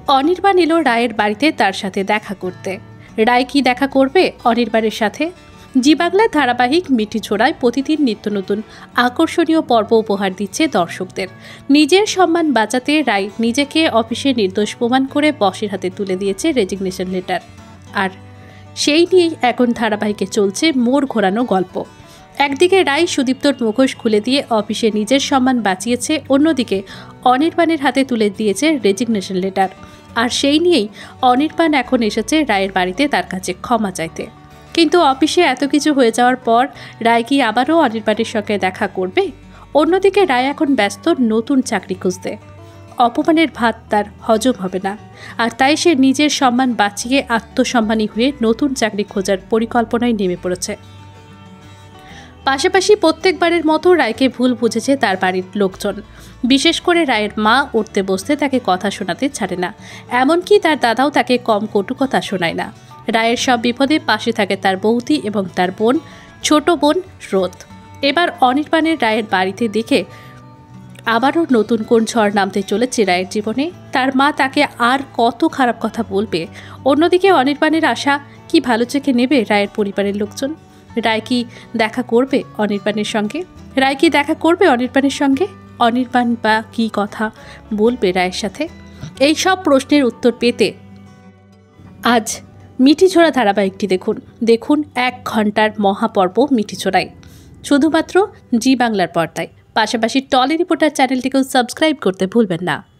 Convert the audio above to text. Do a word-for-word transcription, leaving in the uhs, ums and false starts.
অনির্বাণ এলো রায়ের বাড়িতে তার সাথে দেখা করতে। রায় কি দেখা করবে অনির্বাণের সাথে? জি বাংলার ধারাবাহিক মিঠিছোড়ায় প্রতিদিন নিত্য নতুন আকর্ষণীয় পর্ব উপহার দিচ্ছে দর্শকদের। নিজের সম্মান বাঁচাতে রায় নিজেকে অফিসে নির্দোষ প্রমাণ করে বসের হাতে তুলে দিয়েছে রেজিগনেশন লেটার। আর সেই নিয়েই এখন ধারাবাহিকে চলছে মোড় ঘোরানো গল্প। একদিকে রায় সুদীপ্তর মুখোশ খুলে দিয়ে অফিসে নিজের সম্মান বাঁচিয়েছে, অন্যদিকে অনির্বাণের হাতে তুলে দিয়েছে রেজিগনেশন লেটার। আর সেই নিয়েই অনির্বাণ এখন এসেছে রায়ের বাড়িতে তার কাছে ক্ষমা চাইতে। কিন্তু অফিসে এত কিছু হয়ে যাওয়ার পর রায় কি আবারও অনির্বাণের সঙ্গে দেখা করবে? অন্যদিকে রায় এখন ব্যস্ত নতুন চাকরি খুঁজতে। অপমানের ভাত তার হজম হবে না, আর তাই সে নিজের সম্মান বাঁচিয়ে আত্মসম্মানী হয়ে নতুন চাকরি খোঁজার পরিকল্পনায় নেমে পড়েছে। পাশাপাশি প্রত্যেকবারের মতো রায়কে ভুল বুঝেছে তার বাড়ির লোকজন। বিশেষ করে রায়ের মা উঠতে বসতে তাকে কথা শোনাতে ছাড়ে না, এমনকি তার দাদাও তাকে কম কটু কথা শোনায় না। রায়ের সব বিপদে পাশে থাকে তার বৌদি এবং তার বোন, ছোট বোন রোদ। এবার অনির্বাণের রায়ের বাড়িতে দেখে আবারও নতুন কোন ঝড় নামতে চলেছে রায়ের জীবনে। তার মা তাকে আর কত খারাপ কথা বলবে? অন্যদিকে অনির্বাণের আশা কি ভালো চোখে নেবে রায়ের পরিবারের লোকজন? রায় কি দেখা করবে অনির্বাণের সঙ্গে? রায় কি দেখা করবে অনির্বাণের সঙ্গে? অনির্বাণ বা কি কথা বলবে রায়ের সাথে? এই সব প্রশ্নের উত্তর পেতে আজ মিঠিছোড়া ধারাবাহিকটি দেখুন। দেখুন এক ঘন্টার মহাপর্ব মিঠিছোড়ায়, শুধুমাত্র জি বাংলার পর্দায়। পাশাপাশি টলি রিপোর্টার চ্যানেলটিকেও সাবস্ক্রাইব করতে ভুলবেন না।